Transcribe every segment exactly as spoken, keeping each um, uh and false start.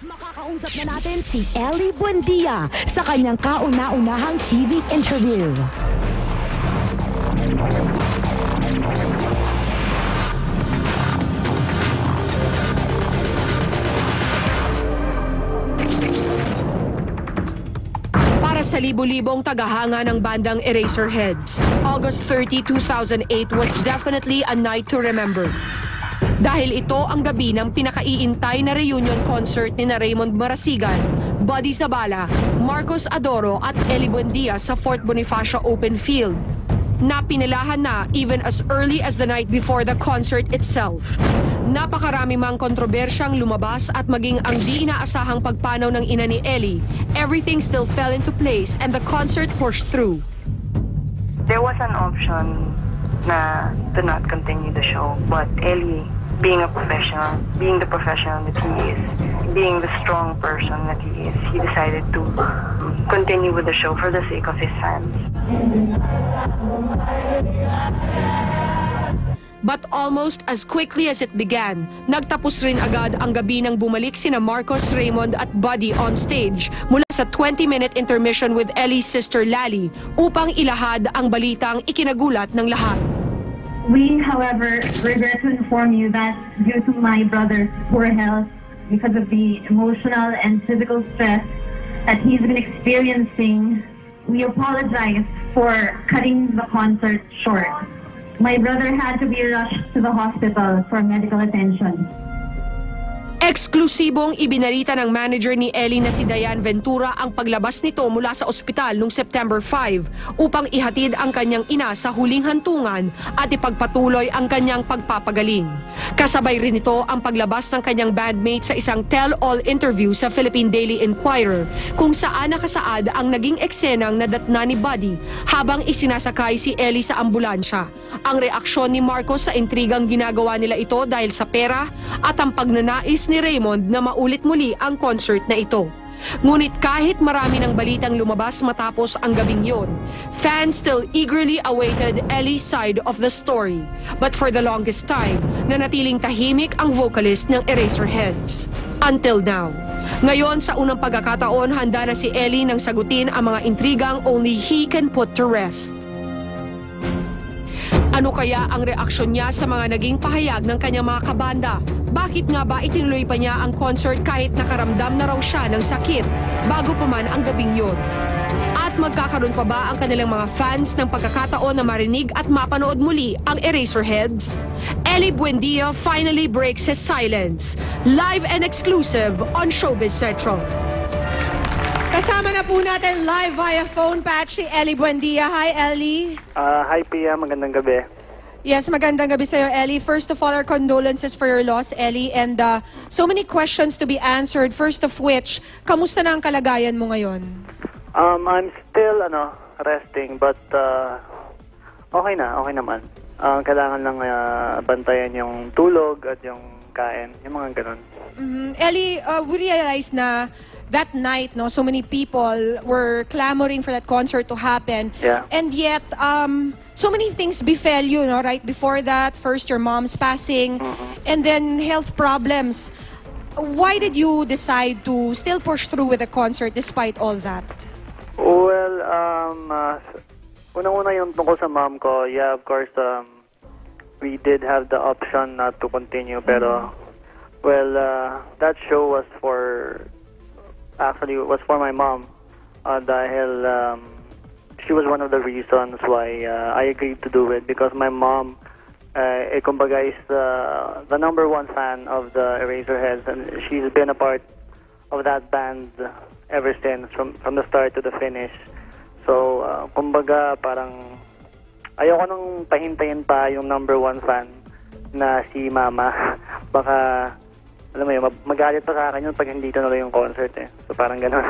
Makakausap na natin si Ely Buendia sa kanyang kauna-unahang T V interview. Para sa libo-libong tagahanga ng bandang Eraserheads, August thirtieth, two thousand eight was definitely a night to remember. Dahil ito ang gabi ng pinakaiintay na reunion concert ni na Raymond Marasigan, Buddy Zabala, Marcos Adoro at Ely Buendia sa Fort Bonifacio Open Field, na pinilahan na even as early as the night before the concert itself. Napakarami mang kontrobersyang lumabas at maging ang di inaasahang pagpanaw ng ina ni Ely, everything still fell into place and the concert pushed through. There was an option na to not continue the show, but Ely, being a professional, being the professional that he is, being the strong person that he is, he decided to continue with the show for the sake of his fans. But almost as quickly as it began, nagtapos rin agad ang gabi nang bumalik sina Marcos, Raymond at Buddy on stage mula sa twenty-minute intermission with Ely's sister Lali upang ilahad ang balitang ikinagulat ng lahat. We, however, regret to inform you that due to my brother's poor health, because of the emotional and physical stress that he's been experiencing, we apologize for cutting the concert short. My brother had to be rushed to the hospital for medical attention. Eksklusibong ibinalita ng manager ni Ely na si Diane Ventura ang paglabas nito mula sa ospital noong September fifth upang ihatid ang kanyang ina sa huling hantungan at ipagpatuloy ang kanyang pagpapagaling. Kasabay rin ito ang paglabas ng kanyang bandmate sa isang tell-all interview sa Philippine Daily Inquirer kung saan nakasaad ang naging eksenang nadatna ni Buddy habang isinasakay si Ely sa ambulansya. Ang reaksyon ni Marcos sa intrigang ginagawa nila ito dahil sa pera at ang pagnanais ni Raymond na maulit muli ang concert na ito. Ngunit kahit marami ng balitang lumabas matapos ang gabing yon, fans still eagerly awaited Ely's side of the story. But for the longest time, nanatiling tahimik ang vocalist ng Eraserheads. Until now. Ngayon sa unang pagkakataon, handa na si Ely nang sagutin ang mga intrigang only he can put to rest. Ano kaya ang reaksyon niya sa mga naging pahayag ng kanyang mga kabanda? Bakit nga ba itinuloy pa niya ang concert kahit nakaramdam na raw siya ng sakit bago pa man ang gabing yun? At magkakaroon pa ba ang kanilang mga fans ng pagkakataon na marinig at mapanood muli ang Eraserheads? Ely Buendia finally breaks his silence. Live and exclusive on Showbiz Central. Kasama na po natin live via phone patch si Ely Buendia. Hi, Ely. Uh, hi, Pia. Magandang gabi. Yes, magandang gabi sa'yo, Ely. First of all, our condolences for your loss, Ely. And uh, so many questions to be answered. First of which, kamusta na ang kalagayan mo ngayon? Um, I'm still, ano, resting. But, uh, okay na. Okay naman. Uh, kailangan lang uh, bantayan yung tulog at yung kain. Yung mga ganun. Mm-hmm. Ely, uh, we realized na that night, no, so many people were clamoring for that concert to happen. Yeah. And yet, um, so many things befell you, no, right before that. First, your mom's passing, mm-hmm. and then health problems. Why did you decide to still push through with the concert despite all that? Well, um, uh, unang-una yung tungkol sa mom ko, yeah, of course, um, we did have the option not to continue, pero, mm-hmm. well, uh, that show was for... Actually, it was for my mom uh, dahil um, she was one of the reasons why uh, I agreed to do it because my mom, uh, eh, kumbaga, is uh, the number one fan of the Eraserheads and she's been a part of that band ever since, from from the start to the finish. So, uh, kumbaga, parang ayoko nang pahintayin pa yung number one fan na si Mama. Baka alam mo yun, magalit pa sa akin yun pag hindi tuloy yung concert eh. So parang gano'n.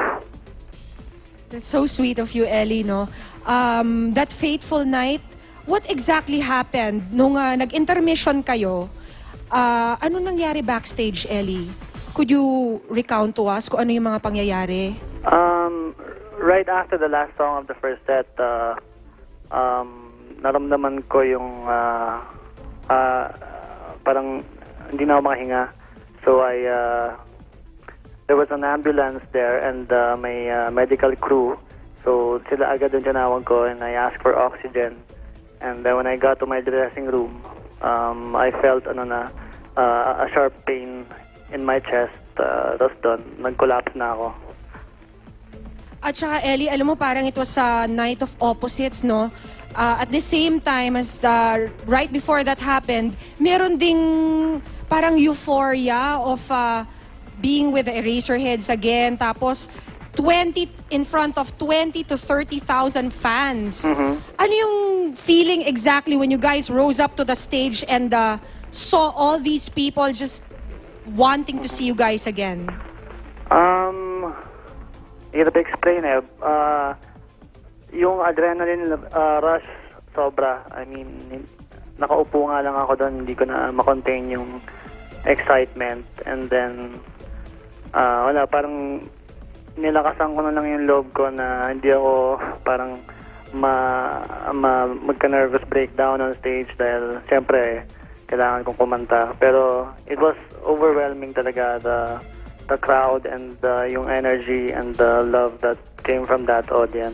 That's so sweet of you, Ely, no? Um, that fateful night, what exactly happened nung uh, nag-intermission kayo? Uh, ano nangyari backstage, Ely? Could you recount to us kung ano yung mga pangyayari? Um, right after the last song of the first set, uh, um, naramdaman ko yung uh, uh, parang hindi na ako makahinga. So I uh, there was an ambulance there and uh, may uh, medical crew. So sila agad yung tinawag ko and I asked for oxygen. And then when I got to my dressing room, um, I felt ano na, uh, a sharp pain in my chest. Uh, Tapos doon, nag-collapse na ako. At saka, Ely, alam mo, parang it was a night of opposites, no? Uh, at the same time, as uh, right before that happened, meron ding parang euphoria of uh, being with the Eraserheads again. Tapos, twenty in front of twenty to thirty thousand fans. Mm-hmm. Ano yung feeling exactly when you guys rose up to the stage and uh, saw all these people just wanting to see you guys again? Um... Hirap explain eh. Uh, yung adrenaline uh, rush, sobra. I mean, nakaupo nga lang ako doon, hindi ko na makontain yung excitement. And then, uh, wala, parang nilakasan ko na lang yung loob ko na hindi ako parang ma, ma, magka-nervous breakdown on stage dahil siyempre kailangan kong kumanta. Pero it was overwhelming talaga, the the crowd and uh, yung energy and the love that came from that audience.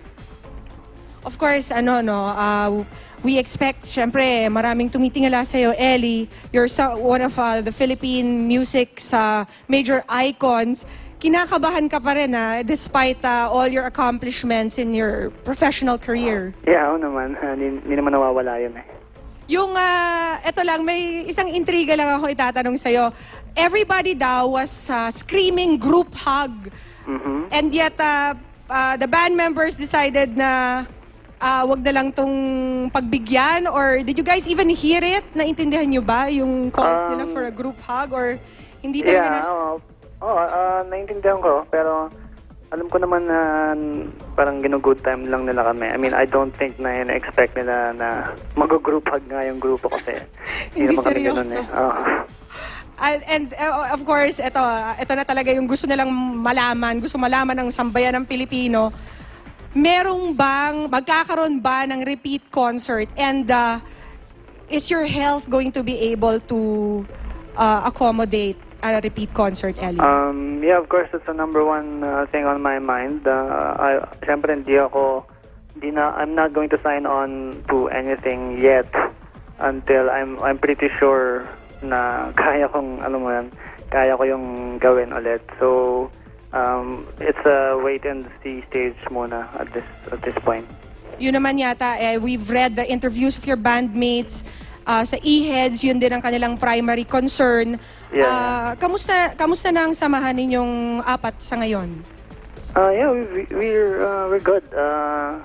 Of course, ano, no, uh, we expect, syempre, maraming tumitingala sa'yo, Ely. You're so, one of uh, the Philippine music's uh, major icons. Kinakabahan ka pa rin, ha, despite uh, all your accomplishments in your professional career. Yeah, oo naman. Hindi uh, naman nawawala yun eh. Yung, uh, eto lang, may isang intriga lang ako itatanong sa'yo. Everybody daw was uh, screaming group hug. Mm-hmm. And yet, uh, uh, the band members decided na uh, wag na lang tong pagbigyan? Or did you guys even hear it? Naintindihan nyo ba yung calls um, nila for a group hug? Or hindi talaga yeah, nas... oo. Oh, uh, naintindihan ko. Pero alam ko naman na parang gino-good time lang nila kami. I mean, I don't think na in-expect nila na mag-group hug nga yung grupo kasi. Hindi naman kami ganun seryoso. eh. Oh. And, and uh, of course, ito, ito na talaga yung gusto nilang malaman, gusto malaman ng sambayan ng Pilipino. Merong bang, magkakaroon ba ng repeat concert? And uh, is your health going to be able to uh, accommodate a repeat concert, Ely? Um, yeah, of course, it's the number one uh, thing on my mind. Uh, I, siyempre, hindi ako, hindi na, I'm not going to sign on to anything yet until I'm, I'm pretty sure na kaya kong, alam mo yan, kaya ko yung gawin ulit. So, um, it's a wait and see stage muna at this, at this point. Yun naman yata, eh, we've read the interviews of your bandmates. Uh, sa E-Heads, yun din ang kanilang primary concern. Yeah. Uh, kamusta, kamusta na ang samahan ninyong apat sa ngayon? Uh, yeah, we, we're, uh, we're good. Uh,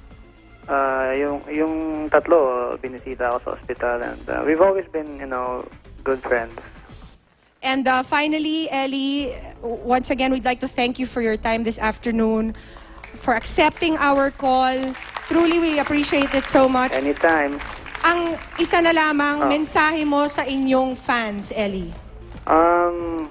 uh, yung, yung tatlo, binisita ako sa hospital. And uh, we've always been, you know, good friends. And uh, finally, Ely, once again, we'd like to thank you for your time this afternoon, for accepting our call. Truly, we appreciate it so much. Anytime. Ang isa na lamang Oh. mensahe mo sa inyong fans, Ely. Um,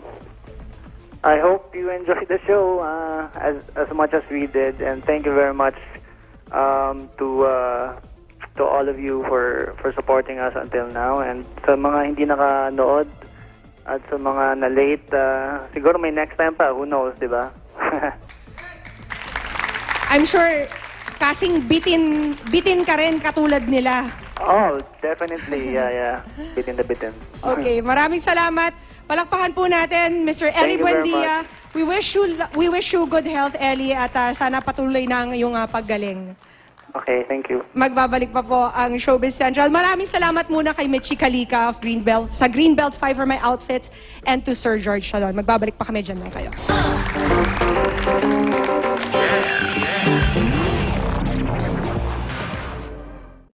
I hope you enjoyed the show uh, as as much as we did, and thank you very much um, to uh, to all of you for for supporting us until now. And sa mga hindi nakanood at sa mga na late, uh, siguro may next time pa. Who knows, di ba? I'm sure kasing bitin bitin ka rin katulad nila. Oh, definitely. Yeah, yeah. Bitin the bitin. Okay, maraming salamat. Palakpakan po natin, Mister Ely Thank you very Buendia. We wish you we wish you good health, Ely, at uh, sana patuloy na ang iyong uh, paggaling. Okay, thank you. Magbabalik pa po ang Showbiz Central. Maraming salamat muna kay Mitchie Kalika of Greenbelt, sa Greenbelt five for my outfits, and to Sir George Salon. Magbabalik pa kami dyan lang kayo.